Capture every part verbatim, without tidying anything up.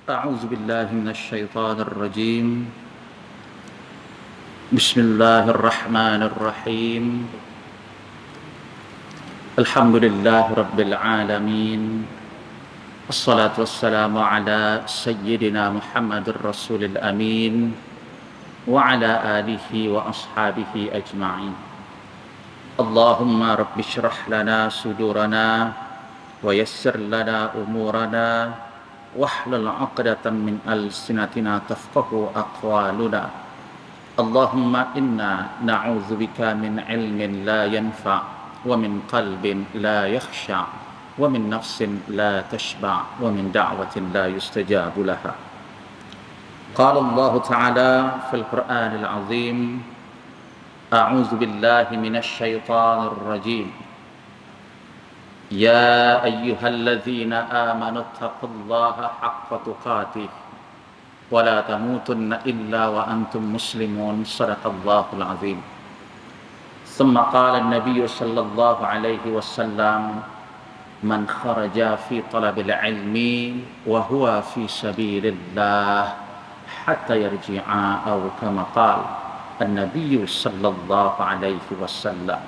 أعوذ بالله من الشيطان الرجيم بسم الله الرحمن الرحيم الحمد لله رب العالمين الصلاة والسلام على سيدنا محمد الرسول الأمين وعلى آله وأصحابه أجمعين اللهم رب اشرح لنا صدورنا ويسر لنا أمورنا واحلل عقدة من ألسنتنا تفقهوا أقوالنا اللهم إنا نعوذ بك من علم لا ينفع ومن قلب لا يخشع ومن نفس لا تشبع ومن دعوة لا يستجاب لها قال الله تعالى في القرآن العظيم أعوذ بالله من الشيطان الرجيم يا أيها الذين آمنوا اتقوا الله حق تقاته ولا تموتن إلا وأنتم مسلمون صدق الله العظيم ثم قال النبي صلى الله عليه وسلم من خرج في طلب العلم وهو في سبيل الله حتى يرجع أو كما قال النبي صلى الله عليه وسلم.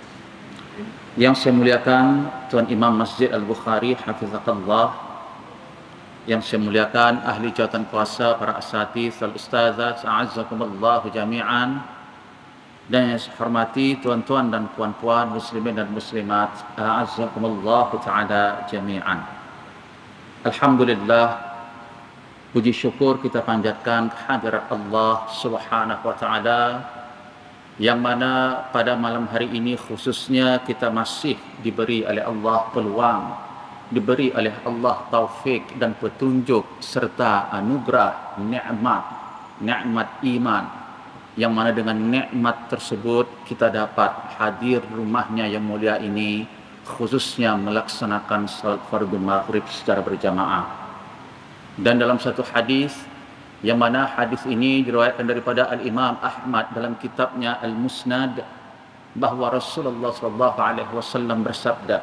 Yang saya muliakan Tuan Imam Masjid Al-Bukhari Hafizahullah, yang saya muliakan ahli jawatan kuasa, para asatidz wal ustazat, a'azzakumullah jami'an, dan yang saya hormati tuan-tuan dan puan-puan muslimin dan muslimat, a'azzakumullah ta'ala jami'an. Alhamdulillah, puji syukur kita panjatkan kehadirat Allah Subhanahu wa taala, yang mana pada malam hari ini khususnya kita masih diberi oleh Allah peluang, diberi oleh Allah taufik dan petunjuk serta anugerah nikmat, nikmat iman, yang mana dengan nikmat tersebut kita dapat hadir rumahnya yang mulia ini, khususnya melaksanakan salat fardu maghrib secara berjamaah. Dan dalam satu hadis, yang mana hadis ini diriwayatkan daripada Al-Imam Ahmad dalam kitabnya Al-Musnad, bahawa Rasulullah sallallahu alaihi wasallam bersabda,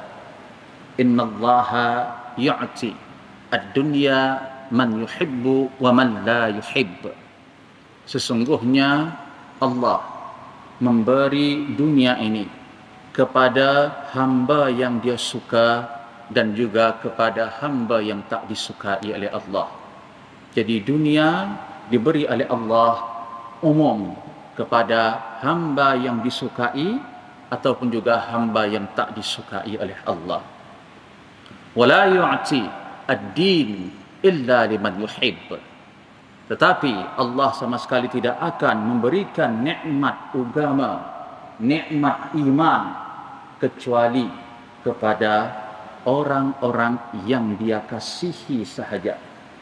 innallaha yu'ti ad-dunya man yuhibbu wa man la yuhibb. Sesungguhnya Allah memberi dunia ini kepada hamba yang dia suka dan juga kepada hamba yang tak disukai oleh Allah. Jadi dunia diberi oleh Allah umum kepada hamba yang disukai ataupun juga hamba yang tak disukai oleh Allah. Wala yu'ti ad-din illa liman yuhibb. Tetapi Allah sama sekali tidak akan memberikan nikmat agama, nikmat iman, kecuali kepada orang-orang yang dia kasihi sahaja.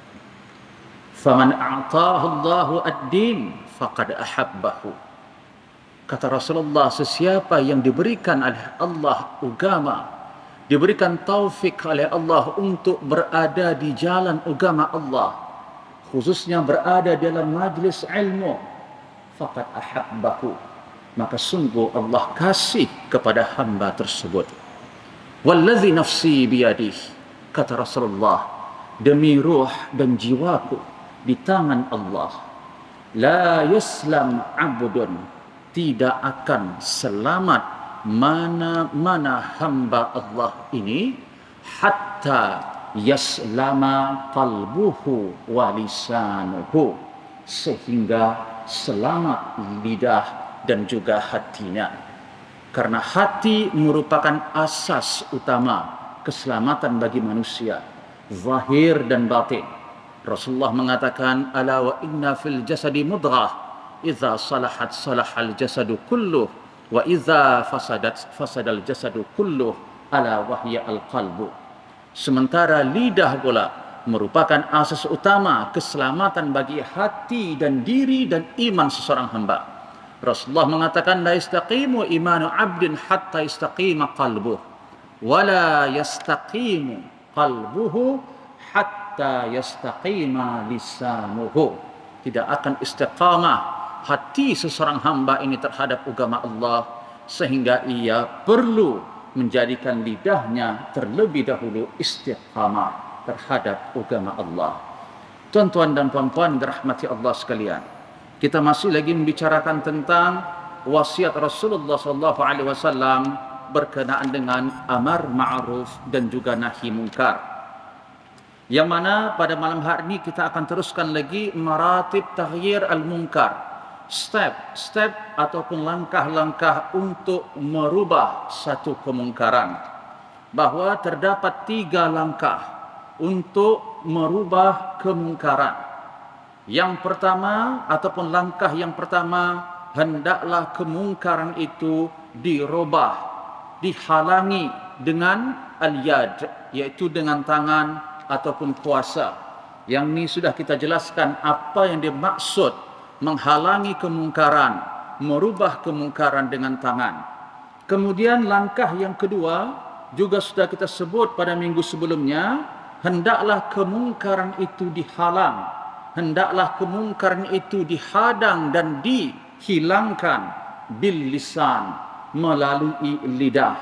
Faman a'tahu Allahu ad-din faqad ahabbahu. Kata Rasulullah, sesiapa yang diberikan oleh Allah agama, diberikan taufik oleh Allah untuk berada di jalan agama Allah, khususnya berada dalam majlis ilmu, faqad ahabbahu, maka sungguh Allah kasih kepada hamba tersebut. Wallazi nafsi biyadihi, kata Rasulullah, demi ruh dan jiwaku di tangan Allah, la yaslam abdun, tidak akan selamat mana-mana hamba Allah ini, hatta yaslama qalbuhu wa lisanuhu, sehingga selamat lidah dan juga hatinya. Karena hati merupakan asas utama keselamatan bagi manusia, zahir dan batin. Rasulullah mengatakan, ala wa inna fil jasadi mudghah, idza salahat salahal jasadu kulluh, wa idza fasadat fasadal jasadu kulluh, ala wahya al qalbu. Sementara lidah pula merupakan asas utama keselamatan bagi hati dan diri dan iman seseorang hamba. Rasulullah mengatakan, la yastaqimu imanu abdin hatta yastaqima qalbuh, wa la yastaqimu qalbuhu hatta yastaqima lisanuhu. Tidak akan istiqamah hati seseorang hamba ini terhadap agama Allah, sehingga ia perlu menjadikan lidahnya terlebih dahulu istiqamah terhadap agama Allah. Tuan-tuan dan puan-puan dirahmati Allah sekalian, kita masih lagi membicarakan tentang wasiat Rasulullah sallallahu alaihi wasallam berkenaan dengan amar ma'ruf dan juga nahi munkar. Yang mana pada malam hari ini kita akan teruskan lagi maratib taghyir al-munkar, step-step ataupun langkah-langkah untuk merubah satu kemungkaran. Bahawa terdapat tiga langkah untuk merubah kemungkaran. Yang pertama ataupun langkah yang pertama, hendaklah kemungkaran itu dirubah, dihalangi dengan al-yad, iaitu dengan tangan ataupun kuasa. Yang ni sudah kita jelaskan apa yang dimaksud menghalangi kemungkaran, merubah kemungkaran dengan tangan. Kemudian langkah yang kedua juga sudah kita sebut pada minggu sebelumnya, hendaklah kemungkaran itu dihalang, hendaklah kemungkaran itu dihadang dan dihilangkan bil lisan, melalui lidah.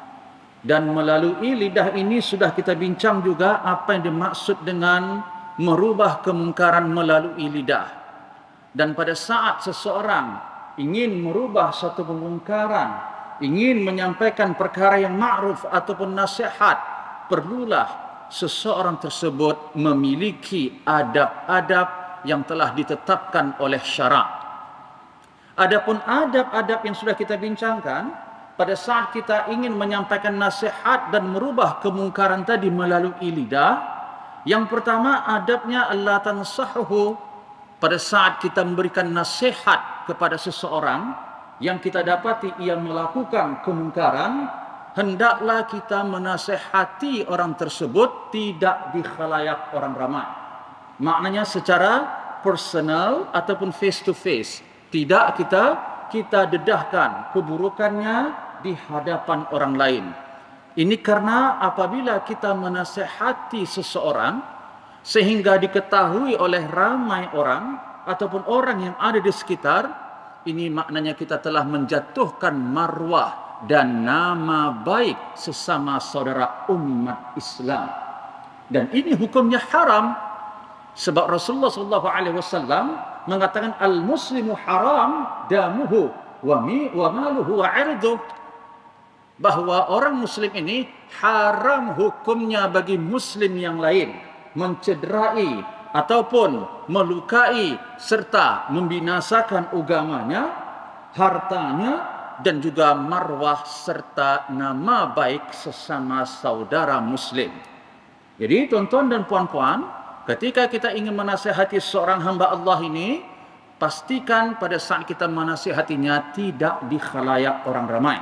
Dan melalui lidah ini sudah kita bincang juga apa yang dimaksud dengan merubah kemungkaran melalui lidah. Dan pada saat seseorang ingin merubah satu kemungkaran, ingin menyampaikan perkara yang ma'ruf ataupun nasihat, perlulah seseorang tersebut memiliki adab-adab yang telah ditetapkan oleh syarak. Adapun adab-adab yang sudah kita bincangkan, pada saat kita ingin menyampaikan nasihat dan merubah kemungkaran tadi melalui lidah, yang pertama adabnya Allah tansahuhu. Pada saat kita memberikan nasihat kepada seseorang yang kita dapati ia melakukan kemungkaran, hendaklah kita menasihati orang tersebut tidak di khalayak orang ramai. Maknanya secara personal ataupun face to face. Tidak kita kita dedahkan keburukannya di hadapan orang lain. Ini karena apabila kita menasihati seseorang sehingga diketahui oleh ramai orang ataupun orang yang ada di sekitar, ini maknanya kita telah menjatuhkan marwah dan nama baik sesama saudara umat Islam. Dan ini hukumnya haram. Sebab Rasulullah sallallahu alaihi wasallam mengatakan al-muslimu haram damuhu wa mi wa maluhu wa irduh. Bahawa orang muslim ini haram hukumnya bagi muslim yang lain mencederai ataupun melukai serta membinasakan agamanya, hartanya, dan juga marwah serta nama baik sesama saudara muslim. Jadi tuan-tuan dan puan-puan, ketika kita ingin menasihati seorang hamba Allah ini, pastikan pada saat kita menasihatinya tidak di khalayak orang ramai.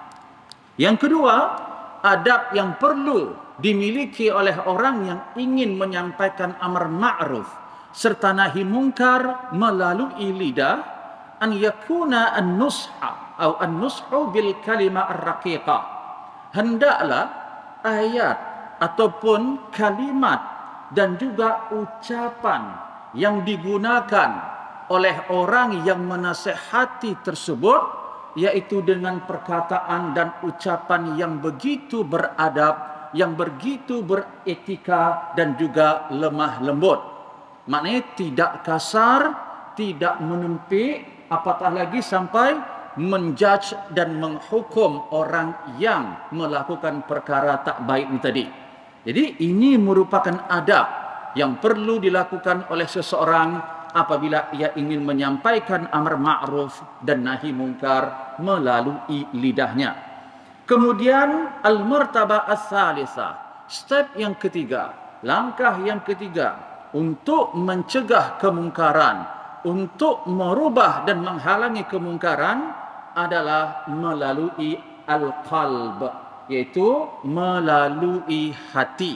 Yang kedua, adab yang perlu dimiliki oleh orang yang ingin menyampaikan amar ma'ruf serta nahi munkar melalui lidah, an yakuna an-nusha atau an-nushu bil kalimah ar-raqiqah. Hendaklah ayat ataupun kalimat dan juga ucapan yang digunakan oleh orang yang menasihati tersebut, yaitu dengan perkataan dan ucapan yang begitu beradab, yang begitu beretika dan juga lemah lembut. Maknanya tidak kasar, tidak menempik, apatah lagi sampai menjudge dan menghukum orang yang melakukan perkara tak baik ini tadi. Jadi ini merupakan adab yang perlu dilakukan oleh seseorang apabila ia ingin menyampaikan amar ma'ruf dan nahi munkar melalui lidahnya. Kemudian al-martabah ats-tsalitsah, step yang ketiga, langkah yang ketiga untuk mencegah kemungkaran, untuk merubah dan menghalangi kemungkaran adalah melalui al-qalb, yaitu melalui hati.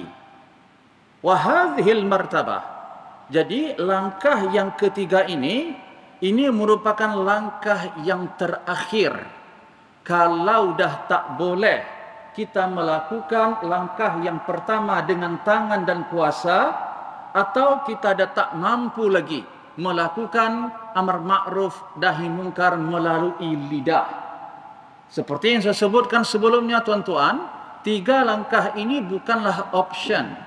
Wa hadhil martabah, jadi langkah yang ketiga ini, ini merupakan langkah yang terakhir. Kalau dah tak boleh kita melakukan langkah yang pertama dengan tangan dan kuasa, atau kita dah tak mampu lagi melakukan amar ma'ruf nahi munkar melalui lidah. Seperti yang saya sebutkan sebelumnya tuan-tuan, tiga langkah ini bukanlah option.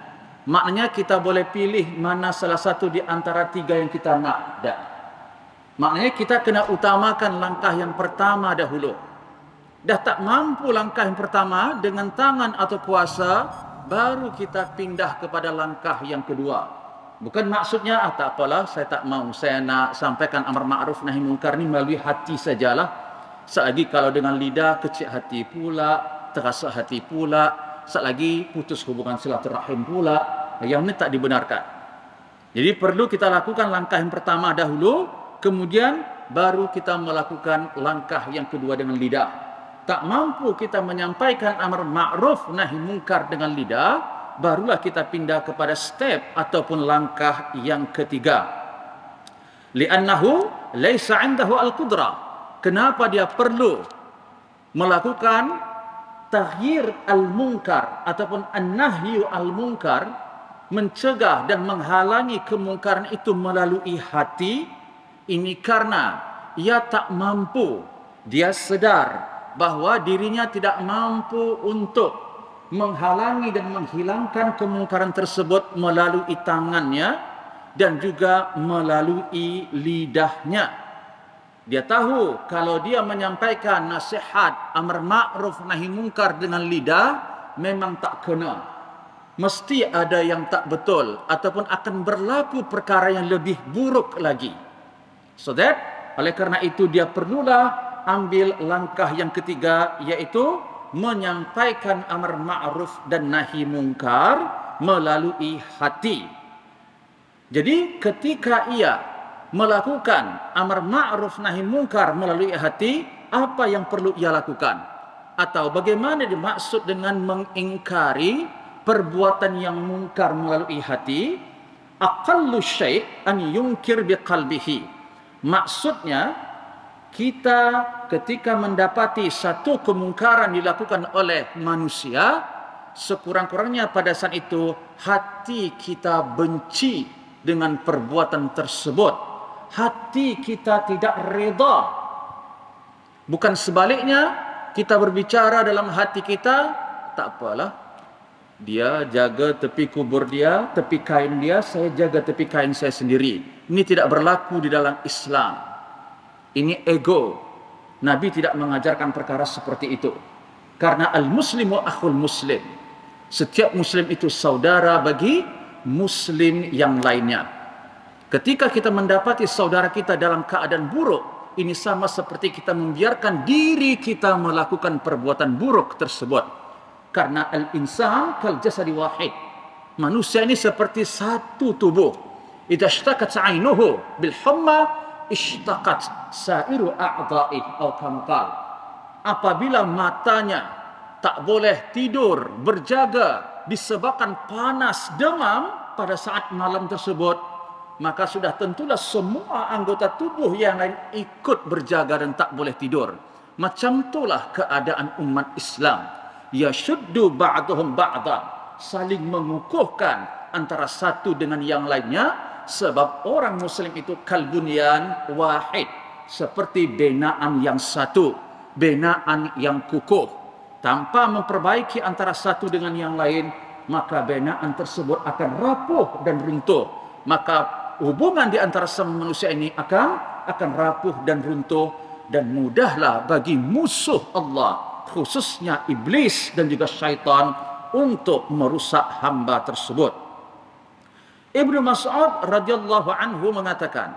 Maknanya kita boleh pilih mana salah satu di antara tiga yang kita nak. Dah. Maknanya kita kena utamakan langkah yang pertama dahulu. Dah tak mampu langkah yang pertama dengan tangan atau kuasa, baru kita pindah kepada langkah yang kedua. Bukan maksudnya, ah, tak apalah, saya tak mau, saya nak sampaikan amar ma'ruf nahi munkar ni melalui hati sajalah. Selagi kalau dengan lidah kecil hati pula, terasa hati pula, selagi putus hubungan silaturahim pula, yang ini tak dibenarkan. Jadi perlu kita lakukan langkah yang pertama dahulu, kemudian baru kita melakukan langkah yang kedua dengan lidah. Tak mampu kita menyampaikan amar ma'ruf nahi munkar dengan lidah, barulah kita pindah kepada step ataupun langkah yang ketiga. Li'annahu laisa 'indahu al-qudrah. Kenapa dia perlu melakukan taghyir al-munkar ataupun an-nahyu al-munkar, mencegah dan menghalangi kemungkaran itu melalui hati? Ini karena ia tak mampu, dia sedar bahawa dirinya tidak mampu untuk menghalangi dan menghilangkan kemungkaran tersebut melalui tangannya dan juga melalui lidahnya. Dia tahu kalau dia menyampaikan nasihat amar ma'ruf nahi munkar dengan lidah memang tak kena. Mesti ada yang tak betul ataupun akan berlaku perkara yang lebih buruk lagi. So that, oleh kerana itu dia perlulah ambil langkah yang ketiga, iaitu menyampaikan amar ma'ruf dan nahi munkar melalui hati. Jadi ketika ia melakukan amar ma'ruf nahi munkar melalui hati, apa yang perlu ia lakukan? Atau bagaimana dimaksud dengan mengingkari perbuatan yang munkar melalui hati? Aqallu syai' an yunkir biqalbihi. Maksudnya, kita ketika mendapati satu kemungkaran dilakukan oleh manusia, sekurang-kurangnya pada saat itu hati kita benci dengan perbuatan tersebut. Hati kita tidak reda. Bukan sebaliknya, kita berbicara dalam hati kita, tak apalah, dia jaga tepi kubur dia, tepi kain dia, saya jaga tepi kain saya sendiri. Ini tidak berlaku di dalam Islam. Ini ego. Nabi tidak mengajarkan perkara seperti itu. Karena al-muslimu akhul muslim. Setiap muslim itu saudara bagi muslim yang lainnya. Ketika kita mendapati saudara kita dalam keadaan buruk, ini sama seperti kita membiarkan diri kita melakukan perbuatan buruk tersebut. Karena al-insan kal jasadi wahid. Manusia ini seperti satu tubuh. Idza ishtakat 'ainuhu bil humma ishtaqat sa'iru a'dha'i atau kamqal. Apabila matanya tak boleh tidur, berjaga disebabkan panas, demam pada saat malam tersebut, maka sudah tentulah semua anggota tubuh yang lain ikut berjaga dan tak boleh tidur. Macam itulah keadaan umat Islam. Yashuddu ba'duhum ba'da, saling mengukuhkan antara satu dengan yang lainnya. Sebab orang muslim itu kalbunyan wahid, seperti binaan yang satu, binaan yang kukuh. Tanpa memperbaiki antara satu dengan yang lain, maka binaan tersebut akan rapuh dan runtuh. Maka hubungan di antara semua manusia ini akan akan rapuh dan runtuh, dan mudahlah bagi musuh Allah, khususnya iblis dan juga syaitan, untuk merusak hamba tersebut. Ibnu Mas'ud radhiyallahu anhu mengatakan,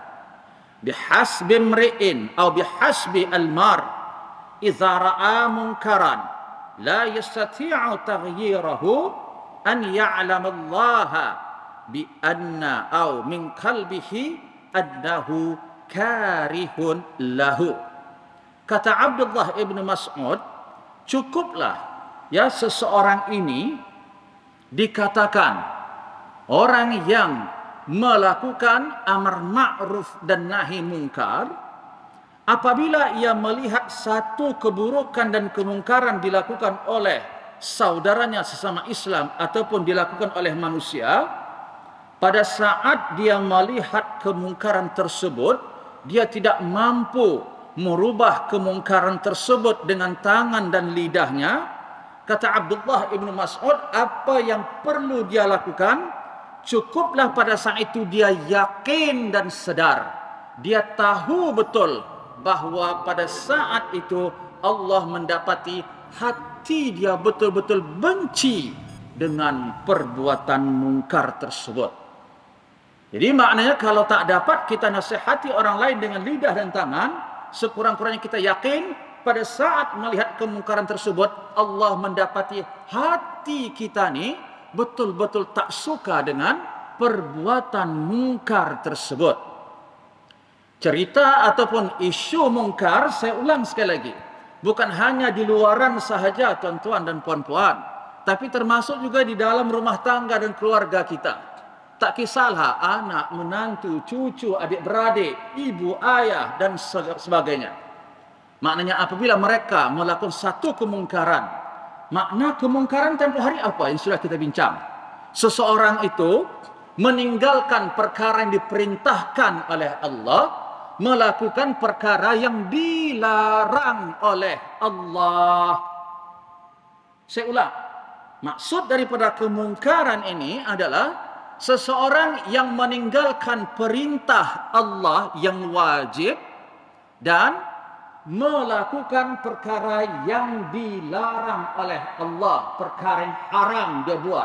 bihasbi mri'in atau bihasbi al-mar idza ra'a munkaran la yastati'u taghyirahu an ya'lam Allah bi anna aw min qalbihi annahu karihun lahu. Kata Abdullah ibn Mas'ud, cukuplah ya seseorang ini dikatakan orang yang melakukan amar ma'ruf dan nahi munkar, apabila ia melihat satu keburukan dan kemungkaran dilakukan oleh saudaranya sesama Islam ataupun dilakukan oleh manusia, pada saat dia melihat kemungkaran tersebut, dia tidak mampu merubah kemungkaran tersebut dengan tangan dan lidahnya. Kata Abdullah ibn Mas'ud, apa yang perlu dia lakukan? cukuplah pada saat itu dia yakin dan sadar. Dia tahu betul bahawa pada saat itu Allah mendapati hati dia betul-betul benci dengan perbuatan mungkar tersebut. Jadi maknanya kalau tak dapat kita nasihati orang lain dengan lidah dan tangan, sekurang-kurangnya kita yakin pada saat melihat kemungkaran tersebut, Allah mendapati hati kita ni betul-betul tak suka dengan perbuatan mungkar tersebut. Cerita ataupun isu mungkar, saya ulang sekali lagi, bukan hanya di luaran sahaja tuan-tuan dan puan-puan, tapi termasuk juga di dalam rumah tangga dan keluarga kita. Tak kisahlah anak, menantu, cucu, adik-beradik, ibu, ayah dan sebagainya. Maknanya apabila mereka melakukan satu kemungkaran, makna kemungkaran tempoh hari apa yang sudah kita bincang? Seseorang itu meninggalkan perkara yang diperintahkan oleh Allah, melakukan perkara yang dilarang oleh Allah. Saya ulang, maksud daripada kemungkaran ini adalah seseorang yang meninggalkan perintah Allah yang wajib dan melakukan perkara yang dilarang oleh Allah, perkara yang haram dia buat.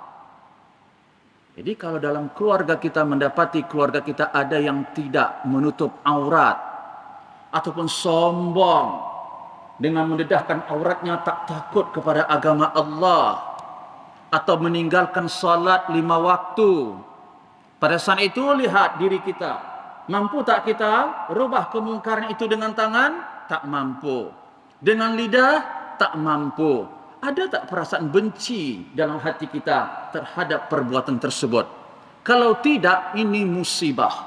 Jadi kalau dalam keluarga kita mendapati keluarga kita ada yang tidak menutup aurat ataupun sombong dengan mendedahkan auratnya, tak takut kepada agama Allah atau meninggalkan salat lima waktu, pada saat itu lihat diri kita, mampu tak kita rubah kemungkaran itu dengan tangan? Tak mampu. Dengan lidah? Tak mampu. Ada tak perasaan benci dalam hati kita terhadap perbuatan tersebut? Kalau tidak, ini musibah.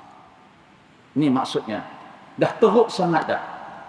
Ini maksudnya. Dah teruk sangat dah.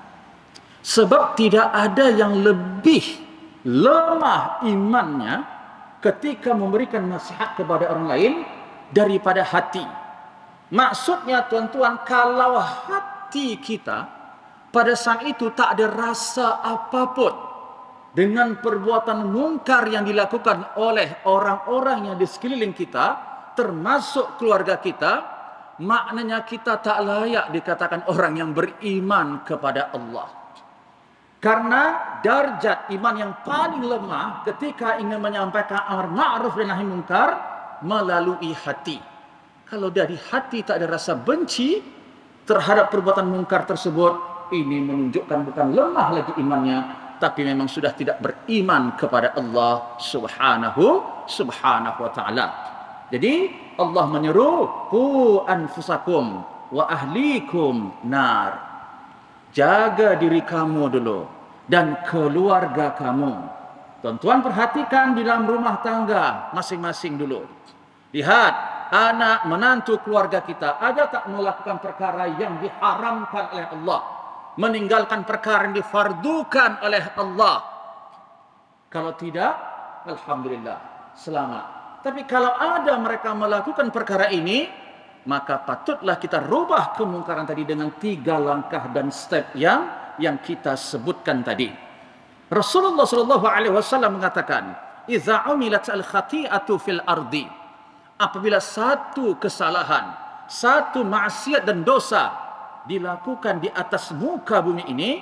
Sebab tidak ada yang lebih lemah imannya ketika memberikan nasihat kepada orang lain daripada hati. Maksudnya tuan-tuan, kalau hati kita pada saat itu tak ada rasa apapun dengan perbuatan mungkar yang dilakukan oleh orang-orang yang di sekeliling kita, termasuk keluarga kita, maknanya kita tak layak dikatakan orang yang beriman kepada Allah. Karena darjat iman yang paling lemah ketika ingin menyampaikan amar ma'ruf dan nahi mungkar melalui hati. Kalau dari hati tak ada rasa benci terhadap perbuatan mungkar tersebut, ini menunjukkan bukan lemah lagi imannya, tapi memang sudah tidak beriman kepada Allah subhanahu subhanahu wa ta'ala. Jadi Allah menyeru, qu anfusakum wa ahlikum nar. Jaga diri kamu dulu dan keluarga kamu. Tuan-tuan perhatikan di dalam rumah tangga masing-masing dulu. Lihat, anak, menantu, keluarga kita ada tak melakukan perkara yang diharamkan oleh Allah, meninggalkan perkara yang difardukan oleh Allah? Kalau tidak, alhamdulillah, selamat. Tapi kalau ada mereka melakukan perkara ini, maka patutlah kita rubah kemungkaran tadi dengan tiga langkah dan step yang yang kita sebutkan tadi. Rasulullah sallallahu alaihi wasallam mengatakan, "Idza umilat al-khati'atu fil ardi." Apabila satu kesalahan, satu maksiat dan dosa dilakukan di atas muka bumi ini,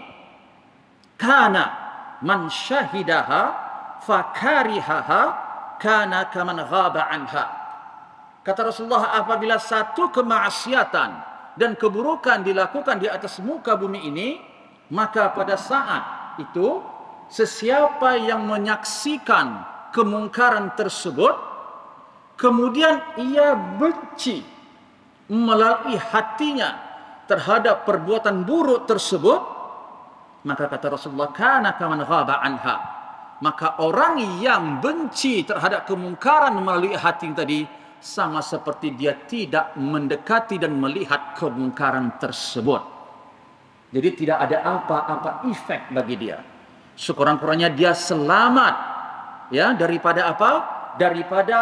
kana man syahidaha fakarihaha kana kaman ghaba anha. Kata Rasulullah, apabila satu kemaksiatan dan keburukan dilakukan di atas muka bumi ini, maka pada saat itu sesiapa yang menyaksikan kemungkaran tersebut, kemudian ia benci melalui hatinya terhadap perbuatan buruk tersebut, maka kata Rasulullah, kana kaman ghaba anha. Maka orang yang benci terhadap kemungkaran melalui hati tadi, sama seperti dia tidak mendekati dan melihat kemungkaran tersebut. Jadi tidak ada apa-apa efek bagi dia. Sekurang-kurangnya dia selamat ya daripada apa? Daripada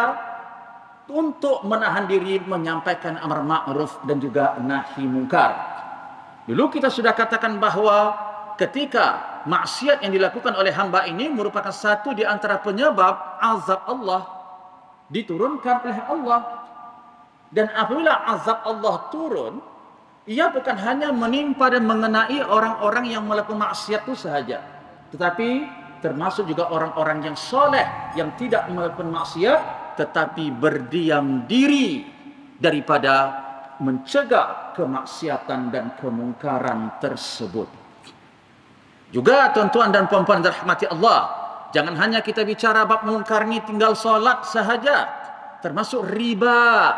untuk menahan diri menyampaikan amar ma'ruf dan juga nahi mungkar. Dulu kita sudah katakan bahawa ketika maksiat yang dilakukan oleh hamba ini merupakan satu di antara penyebab azab Allah diturunkan oleh Allah. Dan apabila azab Allah turun, ia bukan hanya menimpa dan mengenai orang-orang yang melakukan maksiat itu sahaja, tetapi termasuk juga orang-orang yang soleh, yang tidak melakukan maksiat, tetapi berdiam diri daripada mencegah kemaksiatan dan kemungkaran tersebut. Juga tuan-tuan dan puan-puan dirahmati Allah, jangan hanya kita bicara bab mungkar ni tinggal solat sahaja, termasuk riba.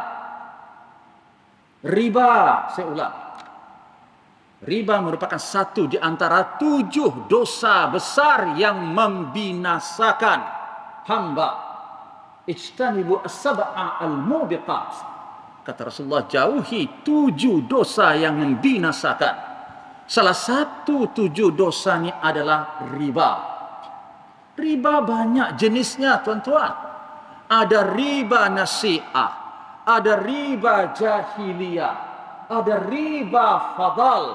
Riba, saya ulang. Riba merupakan satu di antara tujuh dosa besar yang membinasakan hamba. Ijtanibu as-sab'a al-mubiqat. Kata Rasulullah, jauhi tujuh dosa yang membinasakan. Salah satu tujuh dosa ini adalah riba. Riba banyak jenisnya, tuan-tuan. Ada riba nasi'ah, ada riba jahiliyah, ada riba fadal.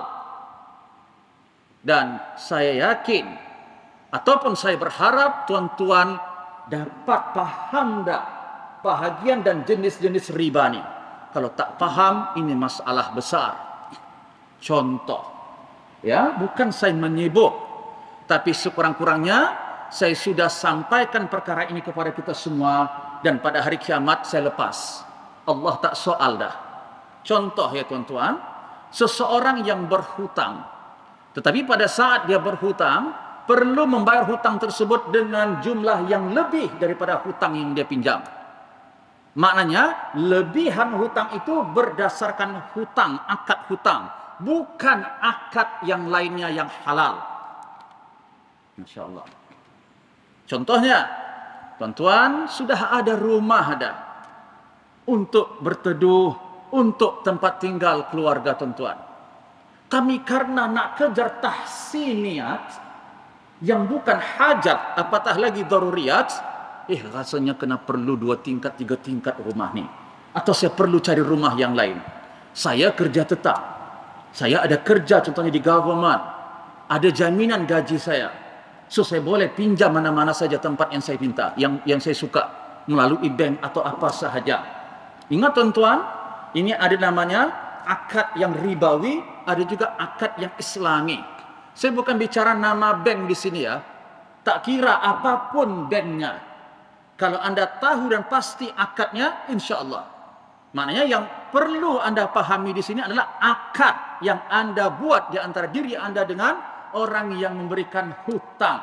Dan saya yakin ataupun saya berharap tuan-tuan dapat paham dah bahagian dan jenis-jenis riba ni. Kalau tak paham, ini masalah besar. Contoh, ya, bukan saya menyibuk, tapi sekurang-kurangnya saya sudah sampaikan perkara ini kepada kita semua, dan pada hari kiamat saya lepas. Allah tak soal dah. Contoh ya tuan-tuan, seseorang yang berhutang, tetapi pada saat dia berhutang, perlu membayar hutang tersebut dengan jumlah yang lebih daripada hutang yang dia pinjam. Maknanya, lebihan hutang itu berdasarkan hutang, akad hutang, bukan akad yang lainnya yang halal. Masya Allah. Contohnya, tuan-tuan, sudah ada rumah ada untuk berteduh, untuk tempat tinggal keluarga tuan-tuan. Kami karena nak kejar tahsiniyat yang bukan hajat, apatah lagi daruriyat, eh rasanya kena perlu dua tingkat, tiga tingkat rumah ni. Atau saya perlu cari rumah yang lain. Saya kerja tetap. Saya ada kerja contohnya di government. Ada jaminan gaji saya. So saya boleh pinjam mana-mana saja tempat yang saya minta, yang yang saya suka, melalui bank atau apa sahaja. Ingat tuan-tuan, ini ada namanya akad yang ribawi, ada juga akad yang islami. Saya bukan bicara nama bank di sini ya. Tak kira apapun banknya. Kalau anda tahu dan pasti akadnya, insya Allah. Maknanya yang perlu anda pahami di sini adalah akad yang anda buat di antara diri anda dengan orang yang memberikan hutang.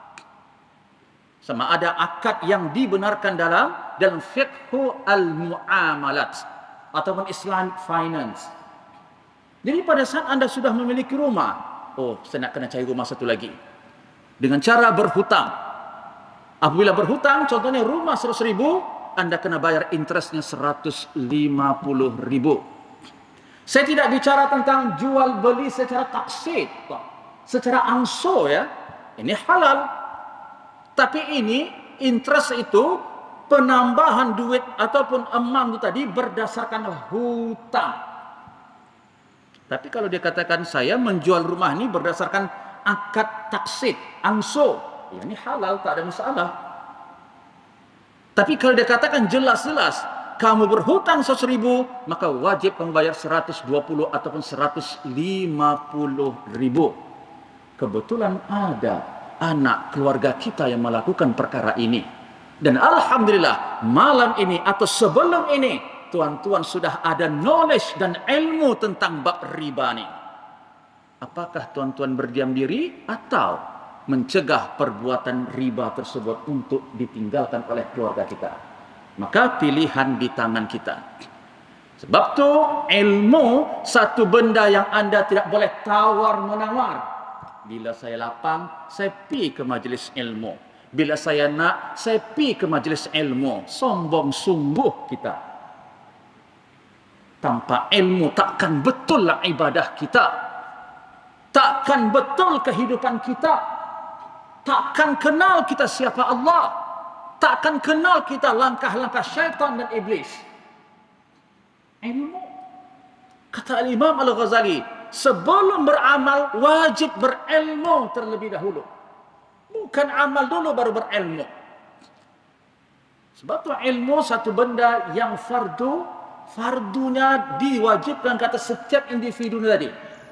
Sama ada akad yang dibenarkan dalam dalam fiqhu al-mu'amalat ataupun Islamic finance. Jadi pada saat anda sudah memiliki rumah, oh saya nak kena cari rumah satu lagi, dengan cara berhutang. Apabila berhutang, contohnya rumah seratus ribu, anda kena bayar interestnya seratus lima puluh ribu. Saya tidak bicara tentang jual beli secara taksid, secara angso ya, ini halal. Tapi ini interest itu penambahan duit ataupun amount itu tadi berdasarkan hutang. Tapi kalau dia katakan saya menjual rumah ini berdasarkan akad taksid, angso, ya ini halal, tak ada masalah. Tapi kalau dia katakan jelas-jelas kamu berhutang seratus ribu, maka wajib kamu bayar seratus dua puluh ataupun seratus lima puluh ribu. Kebetulan ada anak keluarga kita yang melakukan perkara ini. Dan alhamdulillah malam ini atau sebelum ini tuan-tuan sudah ada knowledge dan ilmu tentang bab riba ni. Apakah tuan-tuan berdiam diri atau mencegah perbuatan riba tersebut untuk ditinggalkan oleh keluarga kita? Maka pilihan di tangan kita. Sebab tu ilmu satu benda yang anda tidak boleh tawar-menawar. Bila saya lapang, saya pi ke majlis ilmu. Bila saya nak, saya pi ke majlis ilmu. Sombong sungguh kita. Tanpa ilmu takkan betul lah ibadah kita. Takkan betul kehidupan kita. Takkan kenal kita siapa Allah. Takkan kenal kita langkah-langkah syaitan dan iblis. Ilmu. Kata Imam Al-Ghazali, sebelum beramal wajib berilmu terlebih dahulu. Bukan amal dulu baru berilmu. Sebab tu ilmu satu benda yang fardu, fardunya diwajibkan kata setiap individu tadi.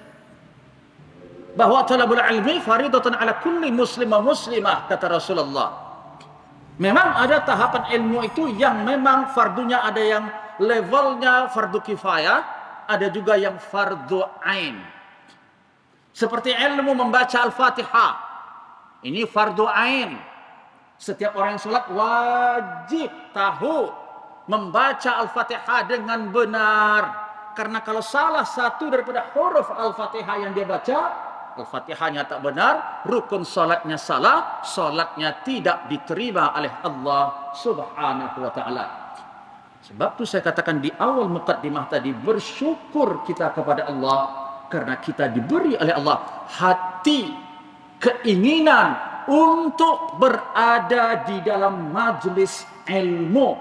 Bahawa talabul ilmi faridatun ala kulli muslim wa muslimah, kata Rasulullah. Memang ada tahapan ilmu itu yang memang fardunya ada yang levelnya fardu kifayah, ada juga yang fardu ain. Seperti ilmu membaca Al-Fatihah. Ini fardu ain. Setiap orang yang sholat wajib tahu membaca Al-Fatihah dengan benar. Karena kalau salah satu daripada huruf Al-Fatihah yang dia baca, Al-Fatihahnya tak benar, rukun sholatnya salah, sholatnya tidak diterima oleh Allah Subhanahu wa ta'ala. Sebab tu saya katakan di awal muqaddimah tadi, bersyukur kita kepada Allah karena kita diberi oleh Allah hati, keinginan untuk berada di dalam majlis ilmu.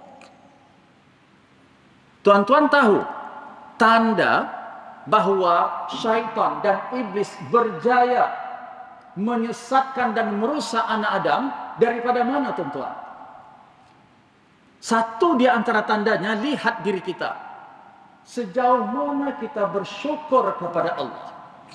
Tuan-tuan tahu tanda bahawa syaitan dan iblis berjaya menyesatkan dan merusak anak Adam daripada mana, tuan-tuan? Satu di antara tandanya, lihat diri kita. Sejauh mana kita bersyukur kepada Allah.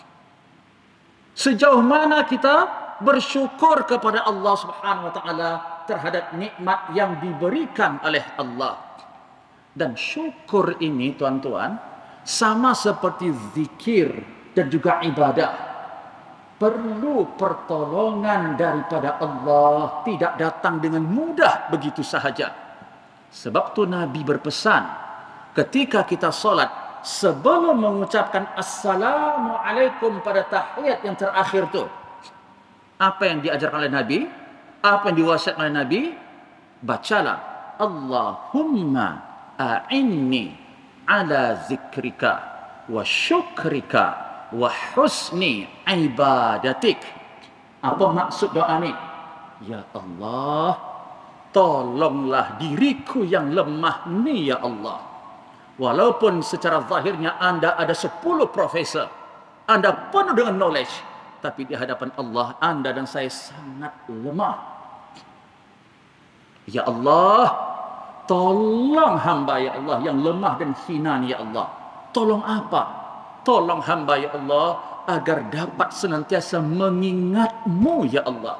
Sejauh mana kita bersyukur kepada Allah Subhanahu wa ta'ala terhadap nikmat yang diberikan oleh Allah. Dan syukur ini, tuan-tuan, sama seperti zikir dan juga ibadah, perlu pertolongan daripada Allah, tidak datang dengan mudah begitu sahaja. Sebab tu Nabi berpesan ketika kita solat, sebelum mengucapkan Assalamualaikum pada tahiyat yang terakhir tu, apa yang diajarkan oleh Nabi, apa yang diwasiatkan oleh Nabi, bacalah Allahumma a'inni ala zikrika wa syukrika wa husni ibadatik. Apa maksud doa ni? Ya Allah, tolonglah diriku yang lemah ni ya Allah. Walaupun secara zahirnya anda ada sepuluh profesor, anda penuh dengan knowledge, tapi di hadapan Allah, anda dan saya sangat lemah. Ya Allah, tolong hamba ya Allah yang lemah dan hina ni ya Allah. Tolong apa? Tolong hamba ya Allah agar dapat senantiasa mengingatmu ya Allah.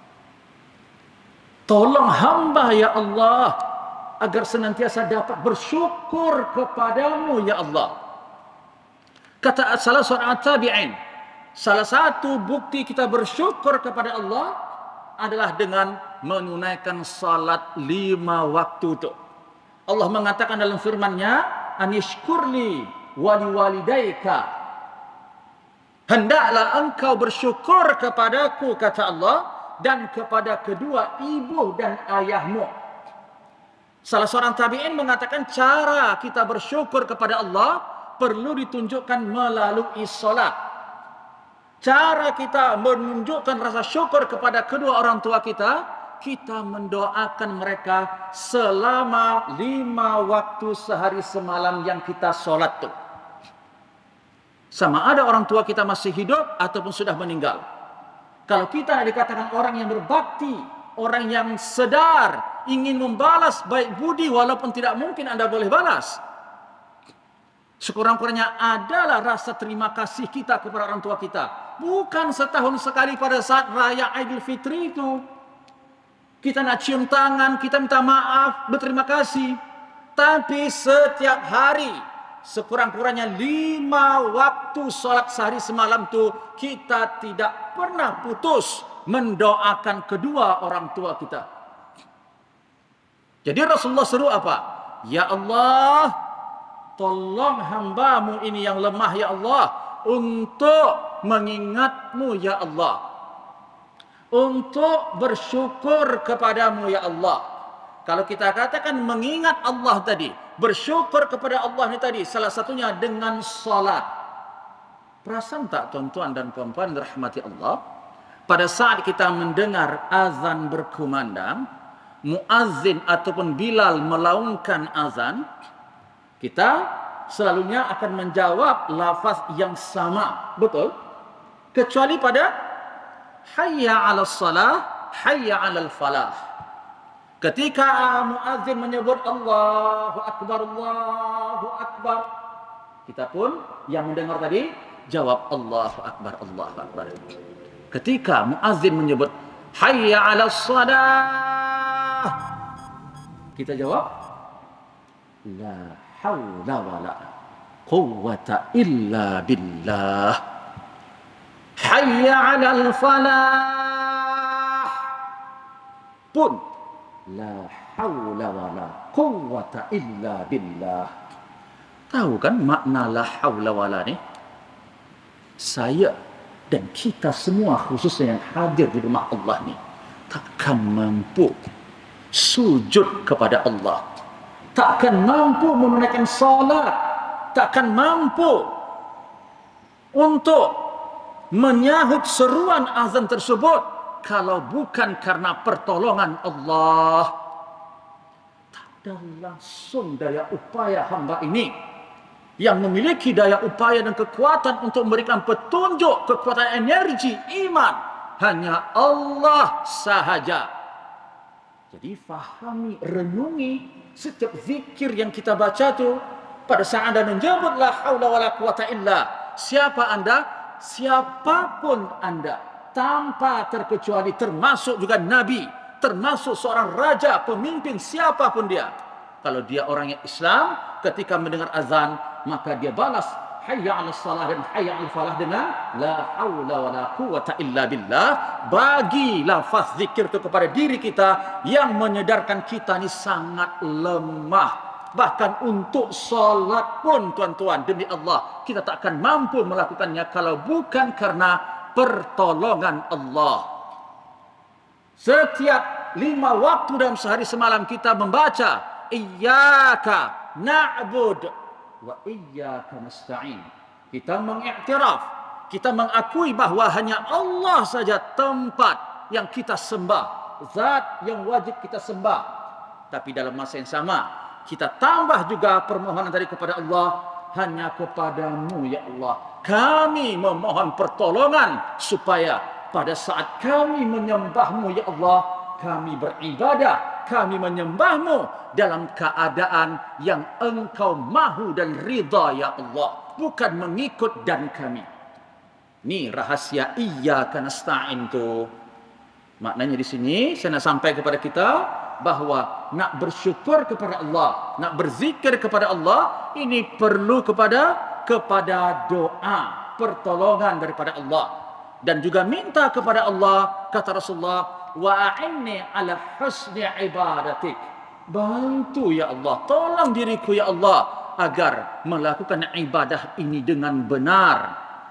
Tolong hamba ya Allah agar senantiasa dapat bersyukur kepadamu ya Allah. Kata salah seorang tabi'in, salah satu bukti kita bersyukur kepada Allah adalah dengan menunaikan salat lima waktu itu. Allah mengatakan dalam firman-Nya, "Anishkurli wa liwalidayka." Hendaklah engkau bersyukur kepadaku, kata Allah, dan kepada kedua ibu dan ayahmu. Salah seorang tabi'in mengatakan cara kita bersyukur kepada Allah perlu ditunjukkan melalui solat. Cara kita menunjukkan rasa syukur kepada kedua orang tua kita, kita mendoakan mereka selama lima waktu sehari semalam yang kita solat tu. Sama ada orang tua kita masih hidup ataupun sudah meninggal. Kalau kita dikatakan orang yang berbakti, orang yang sedar, ingin membalas baik budi walaupun tidak mungkin anda boleh balas, sekurang-kurangnya adalah rasa terima kasih kita kepada orang tua kita. Bukan setahun sekali pada saat raya Aidil Fitri itu kita nak cium tangan, kita minta maaf, berterima kasih. Tapi setiap hari, sekurang-kurangnya lima waktu solat sehari semalam tu, kita tidak pernah putus mendoakan kedua orang tua kita. Jadi Rasulullah seru apa? Ya Allah, tolong hambamu ini yang lemah ya Allah, untuk mengingatmu ya Allah, untuk bersyukur kepadamu ya Allah. Kalau kita katakan mengingat Allah tadi, bersyukur kepada Allah ni tadi, salah satunya dengan salat. Perasan tak tuan-tuan dan puan-puan dirahmati Allah, pada saat kita mendengar azan berkumandang, muazzin ataupun Bilal melaungkan azan, kita selalunya akan menjawab lafaz yang sama, betul? Kecuali pada hayya 'alas salah, hayya 'alal falah. Ketika muadzin menyebut Allahu Akbar, Allahu Akbar, kita pun yang mendengar tadi jawab Allahu Akbar, Allahu Akbar. Ketika muadzin menyebut Hayya 'alas shalah, kita jawab La haula wala quwwata illa billah. Hayya 'alal falah pun La haula wala quwwata illa billah. Tahu kan makna la haula wala ni? Saya dan kita semua, khususnya yang hadir di rumah Allah ni, takkan mampu sujud kepada Allah, takkan mampu menunaikan salat, takkan mampu untuk menyahut seruan azan tersebut kalau bukan karena pertolongan Allah. Tak ada langsung daya upaya hamba ini yang memiliki daya upaya dan kekuatan untuk memberikan petunjuk, kekuatan energi iman, hanya Allah sahaja. Jadi fahami, renungi setiap zikir yang kita baca tu. Pada saat anda menyebut la haula wala quwata illa, siapa anda? Siapapun anda, tanpa terkecuali, termasuk juga Nabi, termasuk seorang raja, pemimpin, siapapun dia. Kalau dia orang yang Islam, ketika mendengar azan, maka dia balas hayya 'alas salah dan hayya 'alal falah dengan la haula wala quwata illa billah. Bagi lafaz zikir itu kepada diri kita yang menyedarkan kita ni sangat lemah. Bahkan untuk solat pun, tuan-tuan, demi Allah, kita tak akan mampu melakukannya kalau bukan karena pertolongan Allah. Setiap lima waktu dalam sehari semalam kita membaca Iyyaka na'bud wa iyyaka nasta'in. Kita mengiktiraf, kita mengakui bahawa hanya Allah saja tempat yang kita sembah, zat yang wajib kita sembah. Tapi dalam masa yang sama, kita tambah juga permohonan tadi kepada Allah, hanya kepadamu ya Allah kami memohon pertolongan, supaya pada saat kami menyembahmu ya Allah, kami beribadah, kami menyembahmu dalam keadaan yang engkau mahu dan ridha ya Allah, bukan mengikut dan kami. Ni rahasia iyyaka nasta'in tu. Maknanya di sini saya nak sampai kepada kita bahawa nak bersyukur kepada Allah, nak berzikir kepada Allah, ini perlu kepada kepada doa, pertolongan daripada Allah. Dan juga minta kepada Allah, kata Rasulullah, wa'inni ala husni ibadatik. Bantu ya Allah, tolong diriku ya Allah agar melakukan ibadah ini dengan benar.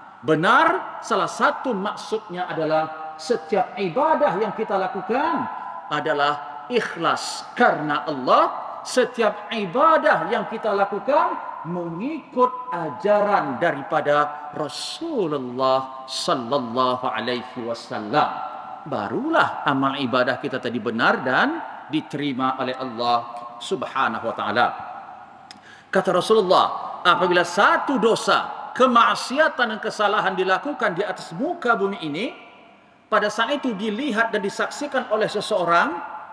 Benar, salah satu maksudnya adalah setiap ibadah yang kita lakukan adalah ikhlas karena Allah. Setiap ibadah yang kita lakukan mengikut ajaran daripada Rasulullah sallallahu alaihi wasallam. Barulah amal ibadah kita tadi benar dan diterima oleh Allah Subhanahu wa taala. Kata Rasulullah, apabila satu dosa, kemaksiatan dan kesalahan dilakukan di atas muka bumi ini, pada saat itu dilihat dan disaksikan oleh seseorang,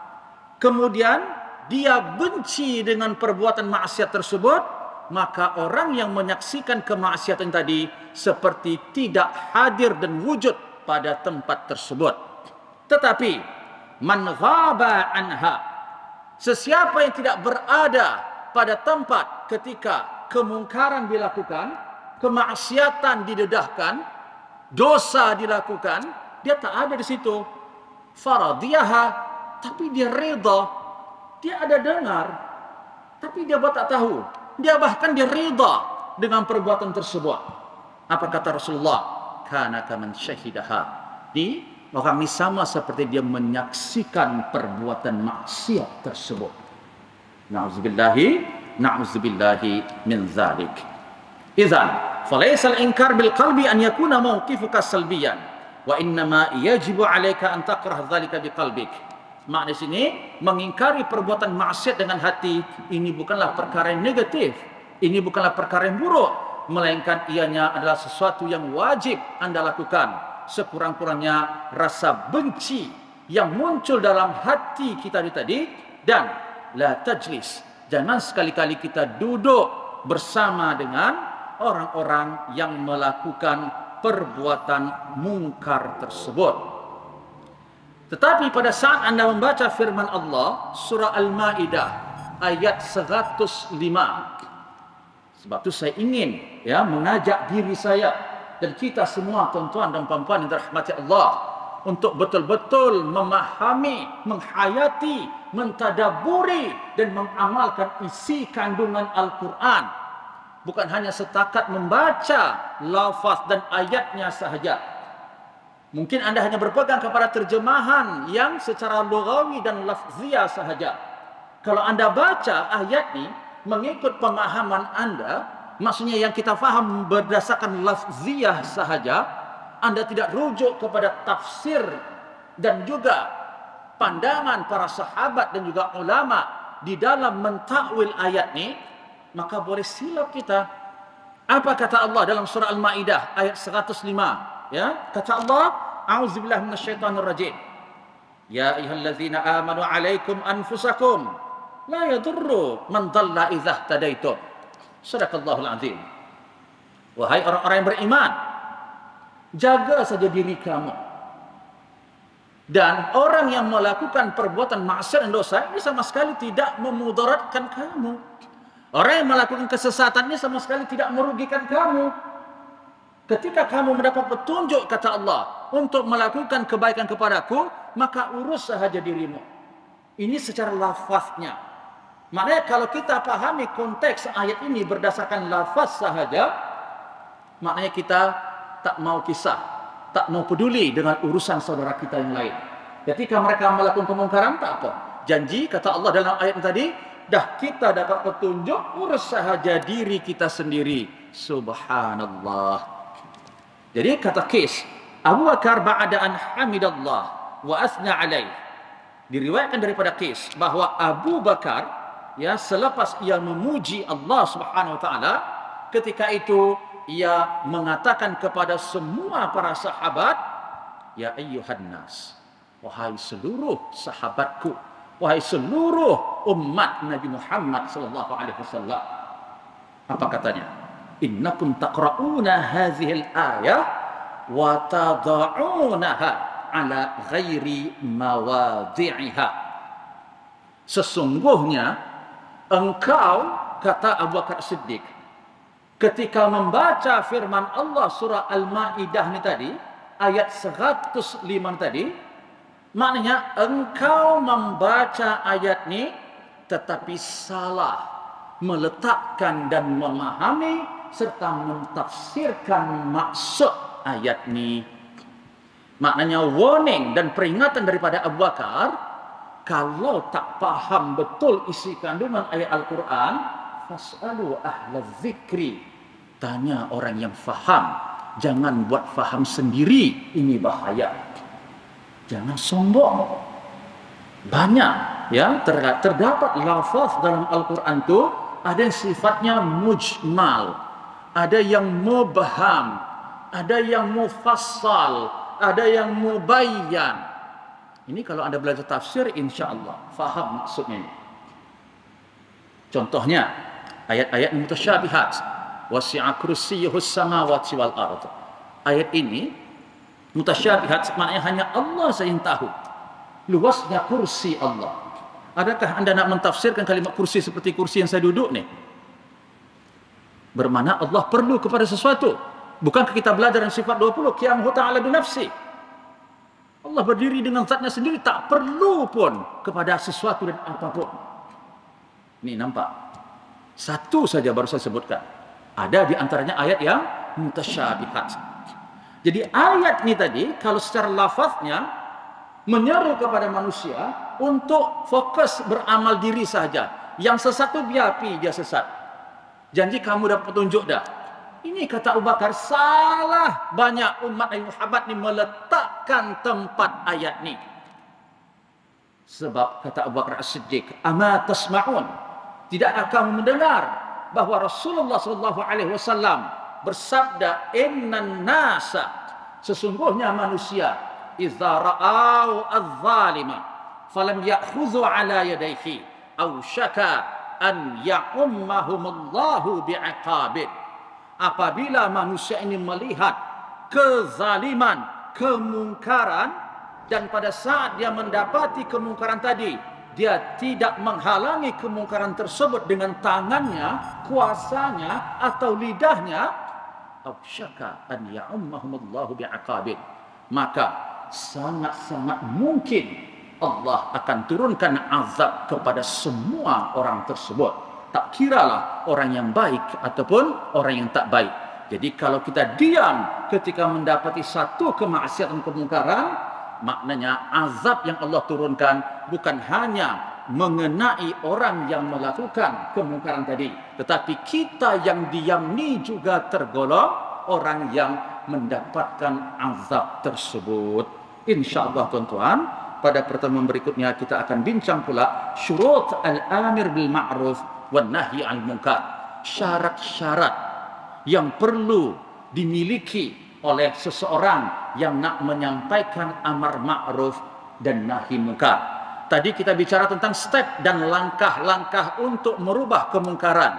kemudian dia benci dengan perbuatan maksiat tersebut, maka orang yang menyaksikan kemaksiatan tadi seperti tidak hadir dan wujud pada tempat tersebut. Tetapi man ghaba anha, sesiapa yang tidak berada pada tempat ketika kemungkaran dilakukan, kemaksiatan didedahkan, dosa dilakukan, dia tak ada di situ. Faradiyaha, tapi dia rida. Dia ada dengar, tapi dia buat tak tahu. Dia bahkan dia rida dengan perbuatan tersebut. Apa kata Rasulullah? Kana kaman syahidaha. Di orang ini sama seperti dia menyaksikan perbuatan maksiat tersebut. Na'udzubillahi, na'udzubillahi min zalik. Idzan, falaysa al-inkar bil qalbi an yakuna mawqifuka salbiyan, wa innama yajibu 'alaika an takrah dzalika bi qalbik. Makna sini, mengingkari perbuatan maksiat dengan hati, ini bukanlah perkara yang negatif, ini bukanlah perkara yang buruk, melainkan ianya adalah sesuatu yang wajib anda lakukan. Sekurang-kurangnya rasa benci yang muncul dalam hati kita tadi Dan la tajlis, jangan sekali-kali kita duduk bersama dengan orang-orang yang melakukan perbuatan mungkar tersebut. Tetapi pada saat anda membaca firman Allah surah Al-Maidah ayat seratus lima, sebab itu saya ingin ya mengajak diri saya dan kita semua tuan-tuan dan puan-puan yang dirahmati Allah untuk betul-betul memahami, menghayati, mentadaburi dan mengamalkan isi kandungan Al-Quran. Bukan hanya setakat membaca lafaz dan ayatnya sahaja. Mungkin anda hanya berpegang kepada terjemahan yang secara lughawi dan lafziah sahaja. Kalau anda baca ayat ini mengikut pemahaman anda, maksudnya yang kita faham berdasarkan lafziah sahaja, anda tidak rujuk kepada tafsir dan juga pandangan para sahabat dan juga ulama di dalam mentakwil ayat ini, maka boleh silap kita. Apa kata Allah dalam surah Al-Maidah ayat seratus lima? Ya, kata Allah, a'udzubillahi minasyaitonirrajim. Ya ayyuhallazina amanu 'alaikum anfusakum la yadurru man dhalla idza ihtadaitum. Shadaqallahul azim. Wahai orang-orang yang beriman, jaga saja diri kamu. Dan orang yang melakukan perbuatan maksiat dan dosa ini sama sekali tidak memudaratkan kamu. Orang yang melakukan kesesatan ini sama sekali tidak merugikan kamu. Ketika kamu mendapat petunjuk kata Allah untuk melakukan kebaikan kepadaku, maka urus sahaja dirimu. Ini secara lafaznya. Maknanya kalau kita pahami konteks ayat ini berdasarkan lafaz sahaja, maknanya kita tak mau kisah, tak mau peduli dengan urusan saudara kita yang lain. Ketika mereka melakukan kemungkaran, tak apa. Janji kata Allah dalam ayat tadi, dah kita dapat petunjuk, urus sahaja diri kita sendiri. Subhanallah. Jadi kata Qais, Abu Bakar ba'da an hamidallah wa asna alaih. Diriwayatkan daripada Qais bahwa Abu Bakar ya selepas ia memuji Allah Subhanahu wa taala, ketika itu ia mengatakan kepada semua para sahabat, ya ayyuhan nas, wahai seluruh sahabatku, wahai seluruh umat Nabi Muhammad sallallahu alaihi wasallam. Apa katanya? Innakum taqra'una hadhil ayah wa tada'unaha ala ghairi mawadhi'iha. Sesungguhnya engkau, kata Abu Bakar Siddiq, ketika membaca firman Allah surah Al-Maidah ni tadi, ayat seratus lima tadi, maknanya engkau membaca ayat ni tetapi salah meletakkan dan memahami serta mentafsirkan maksud ayat ni. Maknanya warning dan peringatan daripada Abu Bakar, kalau tak faham betul isi kandungan ayat Al-Quran, fas'alu ahla zikri, tanya orang yang faham. Jangan buat faham sendiri, ini bahaya. Jangan sombong. Banyak ya terdapat lafaz dalam Al-Quran tu ada yang sifatnya mujmal, ada yang mubham, ada yang mufassal, ada yang mubayyan. Ini kalau anda belajar tafsir, insya-Allah faham maksudnya ini. Contohnya ayat-ayat mutasyabihat, wasi'a kursiyyuhus samawati wal ardh. Ayat ini mutasyabihat, maknanya hanya Allah saja yang tahu luasnya kursi Allah. Adakah anda nak mentafsirkan kalimat kursi seperti kursi yang saya duduk ni? Bermakna Allah perlu kepada sesuatu. Bukankah kita belajar dalam sifat dua puluh, qiyamuhu ta'ala binafsi, Allah berdiri dengan zatnya sendiri, tak perlu pun kepada sesuatu dan apapun. Ini nampak? Satu saja baru saya sebutkan. Ada di antaranya ayat yang mutasyabihat. Jadi ayat ini tadi, kalau secara lafaznya menyeru kepada manusia untuk fokus beramal diri saja. Yang sesat itu biar pi dia sesat. Janji kamu dapat petunjuk dah. Ini kata Abu Bakar, salah banyak umat Nabi Muhammad ni meletakkan tempat ayat ni. Sebab kata Abu Bakar As-Siddiq, ama tasma'un, tidakkah kamu mendengar bahawa Rasulullah sallallahu alaihi wasallam bersabda, innan nasa, sesungguhnya manusia, idza ra'au adh-dhalima falam ya'khudhu ala yadayhi aw syaka an ya'ummahumullahu bi'iqabin. Apabila manusia ini melihat kezaliman, kemungkaran, dan pada saat dia mendapati kemungkaran tadi, dia tidak menghalangi kemungkaran tersebut dengan tangannya, kuasanya, atau lidahnya, awsyaka an ya'ummahumullahu bi'iqabin, maka sangat-sangat mungkin Allah akan turunkan azab kepada semua orang tersebut. Tak kiralah orang yang baik ataupun orang yang tak baik. Jadi kalau kita diam ketika mendapati satu kemaksiatan kemungkaran, maknanya azab yang Allah turunkan bukan hanya mengenai orang yang melakukan kemungkaran tadi, tetapi kita yang diam ni juga tergolong orang yang mendapatkan azab tersebut. InsyaAllah tuan-tuan, pada pertemuan berikutnya kita akan bincang pula syurut al-amir bil ma'ruf wan nahi al munkar, syarat-syarat yang perlu dimiliki oleh seseorang yang nak menyampaikan amar ma'ruf dan nahi munkar. Tadi kita bicara tentang step dan langkah-langkah untuk merubah kemungkaran.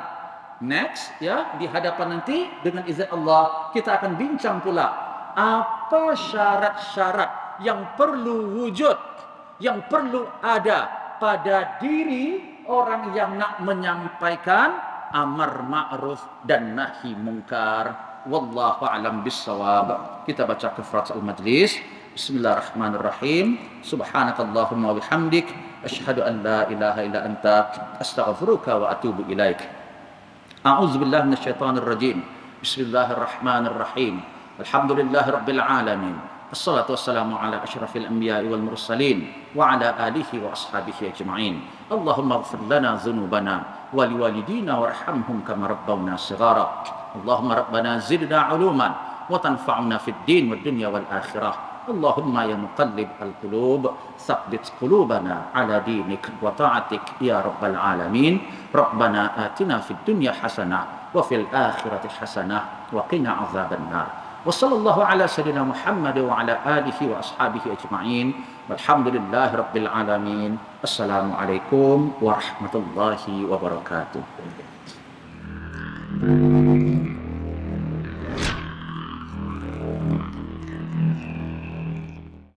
Next, ya, di hadapan nanti dengan izin Allah kita akan bincang pula apa syarat-syarat yang perlu wujud, yang perlu ada pada diri orang yang nak menyampaikan amar ma'ruf dan nahi munkar. Wallahu a'lam bissawab. Kita baca kafaratul majlis. Bismillahirrahmanirrahim. Subhanakallahumma wa bihamdik asyhadu an la ilaha illa anta astaghfiruka wa atubu ilaik. A'udzu billahi minasyaitonir rajim. Bismillahirrahmanirrahim. Alhamdulillahirabbil alamin. Assalatu wassalamu ala asyrafil anbiya'i wal mursalin wa ala alihi wa ashabihi ajma'in. Allahumma ighfir lana dhunubana wa liwalidina warhamhum kama rabbawna shighara. Allahumma rabbana zidna 'uluman wa tanfa'na fid din wad dunya wal akhirah. Allahumma ya muqallib al-qulub tsabbit qulubana ala dinik wa ta'atik ya rabbal alamin. Rabbana atina fid dunya hasanah wa fil akhirati hasanah wa qina adzaban nar. Wa sallallahu ala sayyidina Muhammad wa ala alihi wa ashabihi ajma'in. Walhamdulillahi rabbil alamin. Assalamualaikum warahmatullahi wabarakatuh.